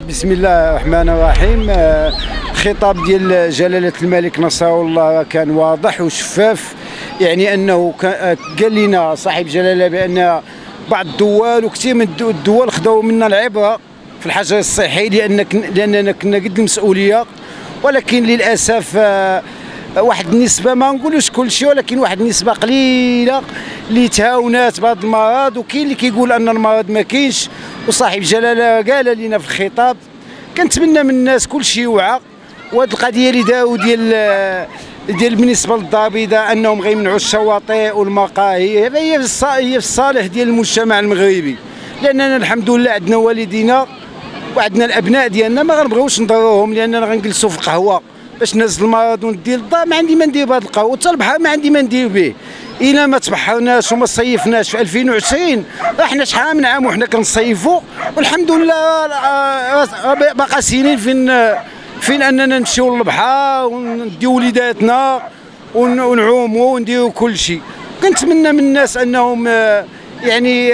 بسم الله الرحمن الرحيم. الخطاب ديال جلالة الملك نصره الله كان واضح وشفاف، يعني انه قال لنا صاحب جلاله بان بعض الدول وكثير من الدول خذوا منا العبره في الحجر الصحي لاننا كنا قد المسؤوليه، ولكن للاسف واحد النسبه، ما نقولوش كل شيء، ولكن واحد النسبه قليله اللي تهاونات بهذا المرض، وكاين اللي كيقول ان المرض ما كاينش. وصاحب جلاله قال لنا في الخطاب كنتمنى من الناس كل شيء يوعى، وهذه القضيه اللي داو ديال بالنسبه للدار البيضاء انهم غيمنعوا الشواطئ والمقاهي، هذا هي في الصالح ديال المجتمع المغربي، لاننا الحمد لله عندنا والدينا وعندنا الابناء ديالنا ما غنبغيوش نضروهم، لاننا غنجلسوا في القهوه باش ننزل المرض وندير الدار، ما عندي ما ندير بهذا القهوه، حتى البحر ما عندي ما ندير به. إلا ما تبحرناش وما صيفناش في 2020 راه حنا شحال من عام وحنا كنصيفوا، والحمد لله باقا سنين فين اننا نمشيو للبحر ونديو وليداتنا ونعوموا ونديروا كل شيء. كنتمنى من الناس انهم يعني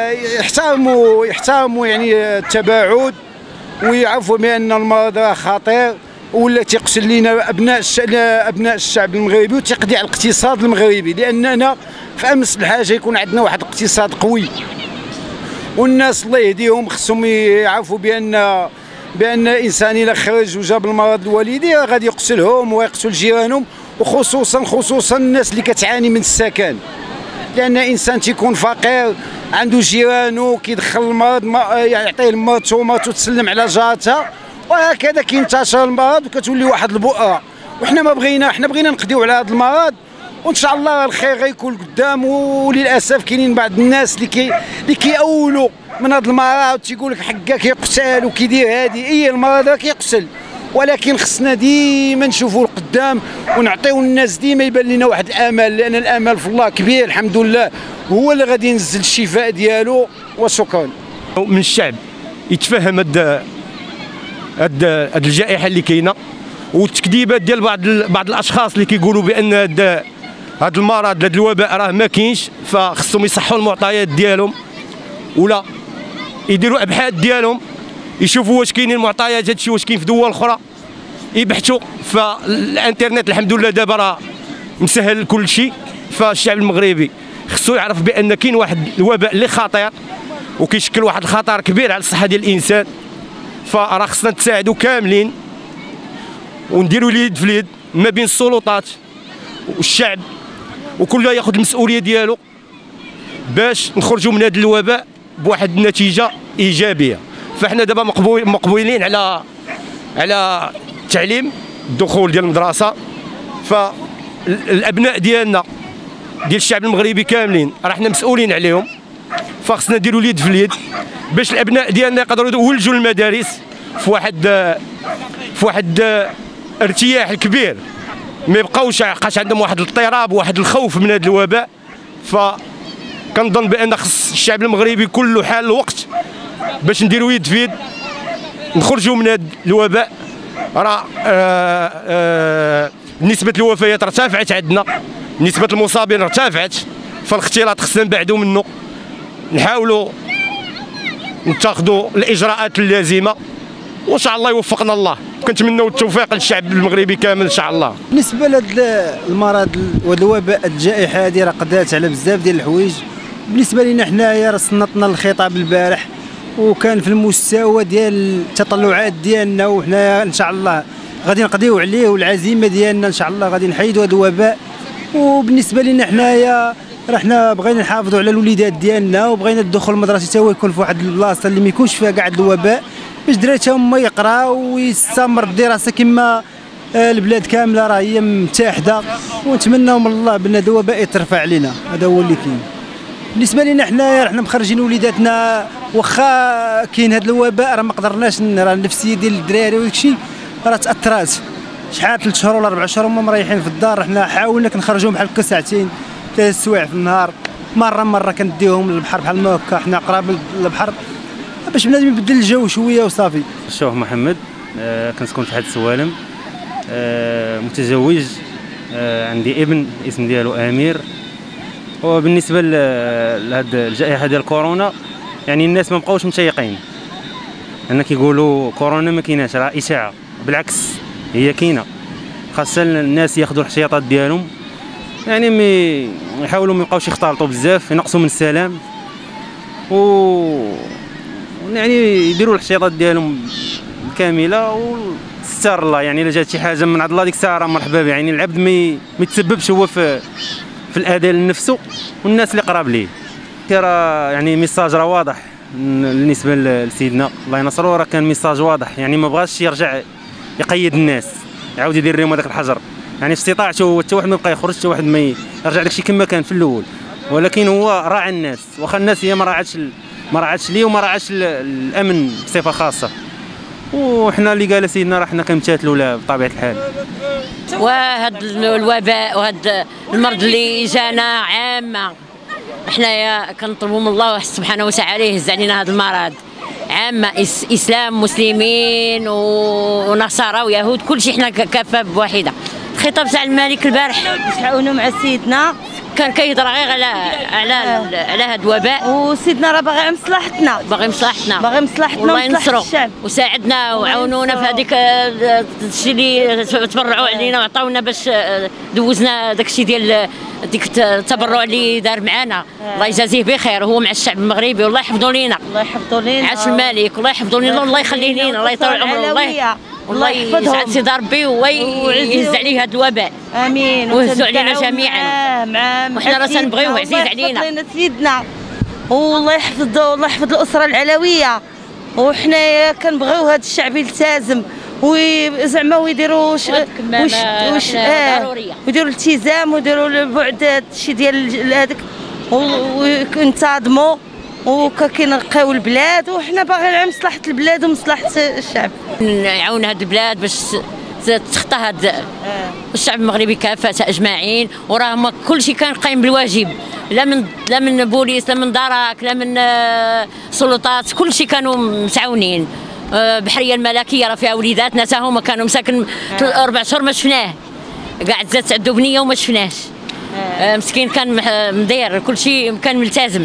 يحترموا يعني التباعد، ويعرفوا بان المرض راه خطير ولا تيقتل لينا ابناء الشعب المغربي وتيقضي على الاقتصاد المغربي، لاننا في امس الحاجه يكون عندنا واحد الاقتصاد قوي. والناس الله يهديهم خصهم يعرفوا بان الانسان الا خرج وجاب المرض لوالديه غادي يقتلهم ويقتل جيرانهم، وخصوصا الناس اللي كتعاني من السكن، لان انسان تيكون فقير عنده جيرانه كيدخل المرض يعطيه المرض ومرته تسلم على جارتها، وهكذا كينتشر المرض وكتولي واحد البؤره. وحنا ما بغينا، حنا بغينا نقضيو على هذا المرض، وان شاء الله الخير غيكون قدام. وللاسف كاينين بعض الناس اللي كيأولوا من هذا المرض وتيقول لك حقا كيقتل وكيدير هذه، اي المرض راه كيقتل، ولكن خصنا ديما نشوفوا القدام ونعطيو الناس ديما يبان لنا واحد الامل، لان الامل في الله كبير الحمد لله، هو اللي غادي ينزل الشفاء ديالو. وشكرا. من الشعب يتفهم هاد الجائحه اللي كاينه، والتكذيبات ديال بعض الاشخاص اللي كيقولوا بان هاد المرض هاد الوباء راه ما كاينش، فخصهم يصحوا المعطيات ديالهم ولا يديروا ابحاث ديالهم يشوفوا واش كاينين المعطيات هادشي واش كاين في دول اخرى، يبحثوا. فالانترنت الحمد لله دابا راه مسهل كل شيء، فالشعب المغربي خصو يعرف بان كاين واحد الوباء اللي خطير وكيشكل واحد الخطر كبير على الصحه ديال الانسان، فراه خصنا نتساعدوا كاملين ونديروا اليد في اليد ما بين السلطات والشعب، وكل ياخذ المسؤوليه ديالو باش نخرجوا من هذا الوباء بواحد النتيجه ايجابيه. فاحنا دابا مقبولين على التعليم، الدخول ديال المدرسه، فالابناء ديالنا ديال الشعب المغربي كاملين راه حنا مسؤولين عليهم، فخصنا نديروا اليد في اليد باش الابناء ديالنا يقدروا يولجوا المدارس في واحد ارتياح كبير، ما يبقاوش عندهم واحد الاضطراب وواحد الخوف من هذا الوباء. فكنظن بان خص الشعب المغربي كله حال الوقت باش نديروا يد في يد نخرجوا من هذا الوباء. راه نسبه الوفيات ارتفعت عندنا، نسبه المصابين ارتفعت، فالاختلاط خصنا نبعدوا منه، نحاولوا نتخذوا الاجراءات اللازمه، وان شاء الله يوفقنا الله. كنتمنوا التوفيق للشعب المغربي كامل ان شاء الله. بالنسبه لهذا المرض والوباء الجائحه هذه راه قدرت على بزاف ديال الحوايج. بالنسبه لنا حنايا راه صنتنا الخطاب البارح وكان في المستوى ديال التطلعات ديالنا، وحنايا ان شاء الله غادي نقضيو عليه، والعزيمه ديالنا ان شاء الله غادي نحيدوا هذا الوباء. وبالنسبه لنا حنايا راه حنا بغينا نحافظوا على الوليدات ديالنا، وبغينا الدخول المدرسي حتى هو يكون في واحد البلاصه اللي ما يكونش فيها كاع الوباء، باش الدراري هما يقراو ويستمر الدراسه كما البلاد كامله راه هي متحده. ونتمناو من الله بان هذا الوباء يترفع علينا، هذا هو اللي كاين. بالنسبه لنا حنايا حنا مخرجين وليداتنا، واخا كاين هذا الوباء راه ما قدرناش، راه النفسيه ديال الدراري وداكشي راه تاثرات. شحال 3 شهور ولا 4 شهور هما مريحين في الدار، حنا حاولنا كنخرجوهم بحال هكا ساعتين 3 سوايع في النهار، مره كنديهم للبحر بحال ما هكا، حنا قراب للبحر باش بنادم يبدل الجو شويه وصافي. الشوخ محمد، كنسكن في حد السوالم، متزوج، عندي ابن اسم ديالو امير. وبالنسبه لهاد الجائحه ديال كورونا يعني الناس ما بقاوش متيقين، أن كيقولوا كورونا ما كايناش، راه إشاعة، بالعكس هي كاينة. خاصة الناس ياخذوا الاحتياطات ديالهم، يعني يحاولوا ما يبقاوش يختلطوا بزاف، ينقصوا من السلام، و يعني يديروا الاحتياطات ديالهم كامله، وستار الله يعني الا جات شي حاجه من عند الله ديك الساعه راه مرحبا بها. يعني العبد ما يتسببش هو في الاذى لنفسه والناس اللي قراب ليه. راه يعني ميساج راه واضح بالنسبه لسيدنا الله ينصرو، راه كان ميساج واضح، يعني ما بغاش يرجع يقيد الناس، يعاود يدير لهم هذاك الحجر. يعني في استطاعته حتى واحد ما يبقى يخرج، حتى واحد ما يرجع داكشي كما كان في الاول، ولكن هو راعى الناس، واخا الناس هي ما راعتش ليه وما راعتش الامن بصفه خاصه. وحنا اللي قال سيدنا راه حنا كنمتثلوا له بطبيعه الحال. وهذا الوباء وهذا المرض اللي جانا عامه، حنايا كنطلبوا من الله سبحانه وتعالى يهز علينا هذا المرض عامه، اسلام مسلمين ونصارى ويهود، كلشي حنا كافه بواحده. الخطاب تاع الملك البارح نتعاونوا مع سيدنا، كان كيهضر غير على هذا الوباء، وسيدنا راه باغي مصلحتنا، والله ينصرو الشعب، وساعدنا وعاونونا في هذيك الشيء اللي تبرعوا علينا وعطاونا باش دوزنا داك الشيء ديال ديك التبرع اللي دار معنا. الله يجازيه بخير، هو مع الشعب المغربي، والله يحفظوا لينا، عاش الملك، الله يحفظوا لينا، والله يخليه لينا، الله يطول عمره، والله يسعد سيدي ربي ويهز عليه هذا الوباء. امين. ويهزوا علينا جميعا، وحنا راه تنبغيوه، عزيز علينا سيدنا، والله يحفظ الاسره العلويه، وحنا كنبغيو هذا الشعب يلتزم وزعما ويديروا ويديروا الالتزام ويديروا البعد هادشي ديال هذاك، وينتظموا وكنقاو البلاد، وحنا باغيين على مصلحه البلاد ومصلحه الشعب، نعاون هاد البلاد باش تخطى هاد الشعب المغربي كافه اجمعين. وراه كلشي كان قايم بالواجب، لا من بوليس، لا من دراك، لا من سلطات، كلشي كانوا متعاونين. بحريه الملكيه راه فيها وليداتنا حتى هما كانوا مساكن 4 شهور ما شفناه، قاعد زادت عنده بنيه وما شفناش. مسكين كان مدير كلشي، كان ملتزم،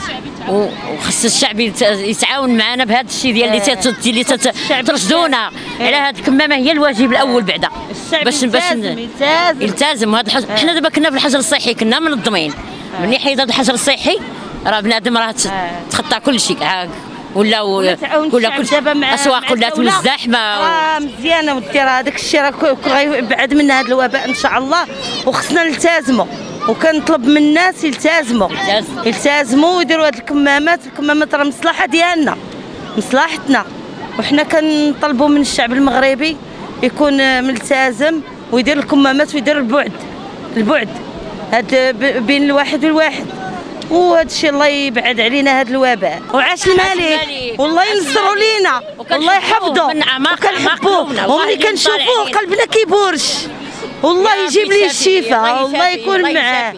وخص الشعب يتعاون معنا بهذا الشيء ديال اللي ترشدونا على هذه الكمامه، هي الواجب الاول بعدا باش يلتزم. وهذا حنا دابا كنا في الحجر الصحي، كنا منظمين من حيد هذا الحجر الصحي، راه بنادم راه تخطى كل شيء، ولا الاسواق ولات من الزحمه مزيانه. ودي راه داك الشيء راه غيبعد منا هذا الوباء ان شاء الله، وخصنا نلتزموا، وكنطلب من الناس يلتزموا ويديروا هذه الكمامات راه مصلحه ديالنا، مصلحتنا، وحنا كنطلبوا من الشعب المغربي يكون ملتزم ويدير الكمامات ويدير البعد هذا بين الواحد والواحد، وهذا الشيء الله يبعد علينا هذا الوباء. وعاش الملك، والله ينصروا لينا، والله يحفظوا، وكنحبوه، وملي كنشوفوه قلبنا كيبورش، والله يجيب لي الشفاء، والله يكون معاه،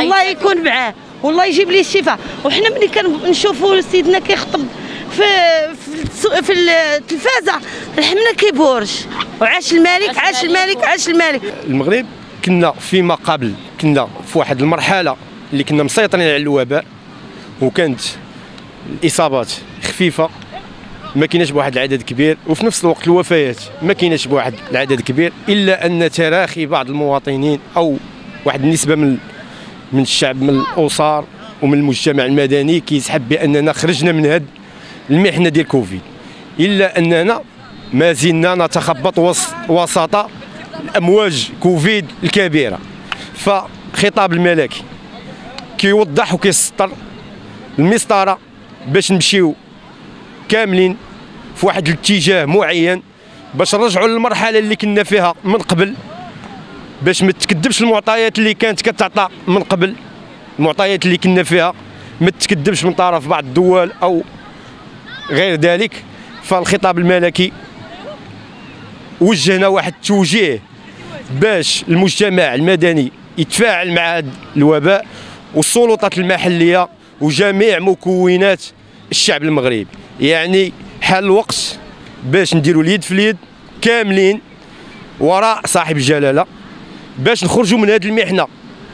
والله يجيب لي الشفاء. وحنا ملي كنشوفوا سيدنا كيخطب في التلفازه حنا كيبورش. وعاش الملك، عاش الملك. المغرب كنا فيما قبل كنا في واحد المرحله اللي كنا مسيطرين على الوباء، وكانت الاصابات خفيفه، ما كايناش بواحد العدد كبير، وفي نفس الوقت الوفيات ما كايناش بواحد العدد كبير، الا ان تراخي بعض المواطنين او واحد النسبه من الشعب، من الاسر ومن المجتمع المدني كيسحب باننا خرجنا من هذه المحنه ديال كوفيد، الا اننا ما زلنا نتخبط وسط امواج كوفيد الكبيره. فخطاب الملكي كيوضح وكيسطر المسطره باش نمشيو كاملين في واحد الاتجاه معين، باش نرجعوا للمرحله اللي كنا فيها من قبل، باش ما تكذبش المعطيات اللي كانت كتعطى من قبل، المعطيات اللي كنا فيها ما تكذبش من طرف بعض الدول او غير ذلك. فالخطاب الملكي وجهنا واحد التوجيه باش المجتمع المدني يتفاعل مع هذا الوباء، والسلطات المحليه وجميع مكونات الشعب المغربي. يعني حان الوقت باش نديروا اليد في اليد كاملين وراء صاحب الجلاله، باش نخرجوا من هذه المحنه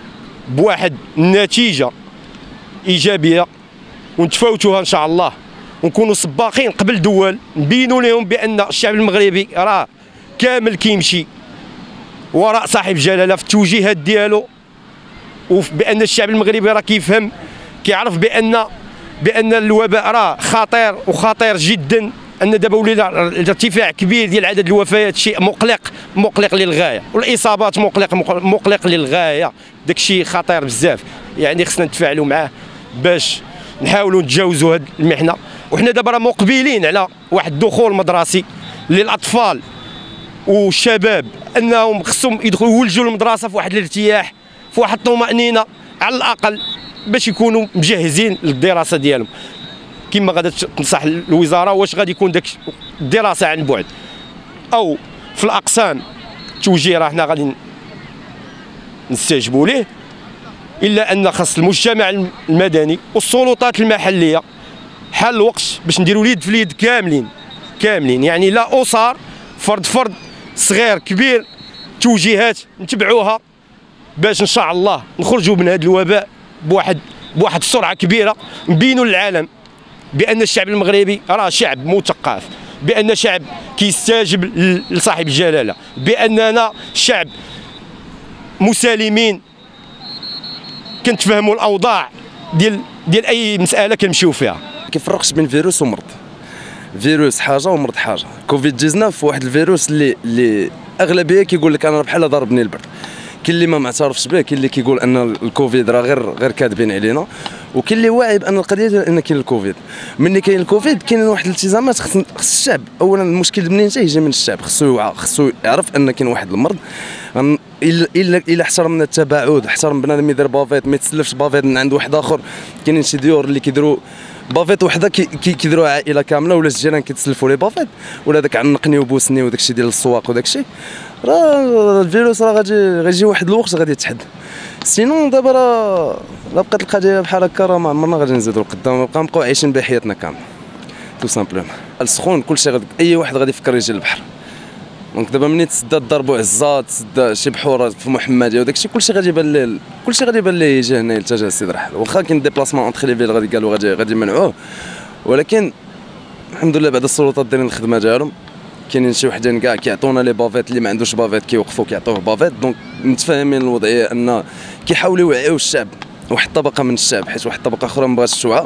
بواحد النتيجه ايجابيه ونتفاوتوها ان شاء الله ونكونوا سباقين قبل دول، نبينوا لهم بان الشعب المغربي راه كامل كيمشي وراء صاحب جلاله في التوجيهات ديالو، وبان الشعب المغربي راه كيفهم كيعرف بان الوباء راه خطير وخطير جدا، ان دابا ولينا ارتفاع كبير ديال عدد الوفيات شيء مقلق للغايه، والاصابات مقلق للغايه، داك الشيء خطير بزاف. يعني خصنا نتفاعلوا معاه باش نحاولوا نتجاوزوا هذه المحنه. وحنا دابا راه مقبلين على واحد الدخول مدرسي للاطفال والشباب، انهم خصهم يدخلوا يولجوا المدرسه في واحد الارتياح، في واحد الطمانينه على الاقل، باش يكونوا مجهزين للدراسه ديالهم. كما غادا تنصح الوزاره، واش غادي يكون داك الدراسه عن بعد او في الاقسام التوجيه، راه حنا غادي نستجيبوا ليه، الا ان خاص المجتمع المدني والسلطات المحليه حال الوقت باش نديروا اليد في اليد كاملين، يعني لا اسر فرد صغير كبير، توجيهات نتبعوها باش ان شاء الله نخرجوا من هذا الوباء بواحد السرعه كبيره، نبينوا للعالم بان الشعب المغربي راه شعب مثقف، بان شعب كيستجيب لصاحب الجلاله، باننا شعب مسالمين كنتفهموا الاوضاع ديال اي مساله كنمشيو فيها. كيفرقش بين فيروس ومرض، فيروس حاجه ومرض حاجه. كوفيد 19 واحد الفيروس اللي اغلبيه كيقول لك انا بحال ضربني البرد، كاين اللي ما معترفش به، كاين اللي كيقول ان الكوفيد راه غير كاذبين علينا، وكاين اللي واعي بان القضيه ديال ان كاين الكوفيد. ملي كاين الكوفيد كاين واحد الالتزامات خص الشعب، اولا المشكل منين يجي من الشعب، خصو يعرف ان كاين واحد المرض، الا احترمنا التباعد، احترم بنادم يدير بافيت، ما يتسلفش بافيت من عند واحد اخر. كاينين شي ديور اللي كيديروا بافيت وحده كيديروها عائله كامله، ولا الجيران كيتسلفوا لي بافيت، ولا داك عنقني وبوسني وداك الشيء ديال السواق وداك الشيء، راه الفيروس راه غادي يجي واحد الوقت غادي يتحد. سينون دابا راه بقات القضيه بحال هكا، راه ما عمرنا غادي نزيدوا لقدام، نبقاو عايشين بحياتنا كامله تو سامبلومون. السخون كلشي اي واحد غادي يفكر يجي للبحر. دونك دابا ملي تسدى ضربوا عزات، تسدى شي بحور في محمديه وداك الشيء، كلشي غادي يبان ليه يجي هنا يلتجا السيد رحال. واخا كاين ديبلاسمون اونتخ لي فيل غادي يمنعوه، ولكن الحمد لله بعد السلطات دايرين الخدمه ديالهم. كاينين شي وحدين كاع كيعطونا لي بافيت، اللي ما عندوش بافيت كيوقفوا كيعطوه بافيت. دونك متفاهمين الوضعيه ان كيحاولوا يوعيو الشعب، واحد الطبقه من الشعب، حيت واحد الطبقه اخرى ما بغاتش توعى.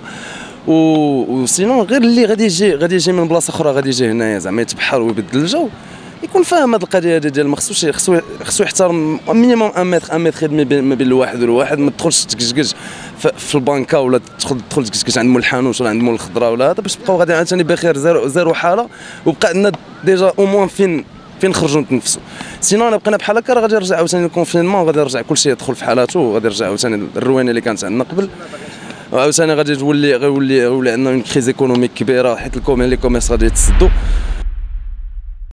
وسينون غير اللي غادي يجي من بلاصه اخرى، غادي يجي هنايا زعما يتبحر ويبدل الجو، يكون فاهم هذه القضيه ديال ما خصو يحترم مينيموم 1 متر ما بين الواحد والواحد. ما تدخلش تكجكج في البنكه، ولا تدخل تكجكج عند مول الحانوت ولا عند مول الخضره ولا هذا، باش تبقاو غادي عاوتاني بخير زيرو حاله، وبقى عندنا ديجا او موان فين نخرجوا نتنفسوا. سينو انا بقينا بحال هكا راه غادي يرجع عاوتاني الكونفينمون، غادي يرجع كلشي يدخل في حالاته، وغادي يرجع عاوتاني الروينه اللي كانت عندنا قبل، وعاوتاني غادي يولي عندنا اون كريز ايكونوميك كبيره، حيت لي كوميرس غادي يتسدوا.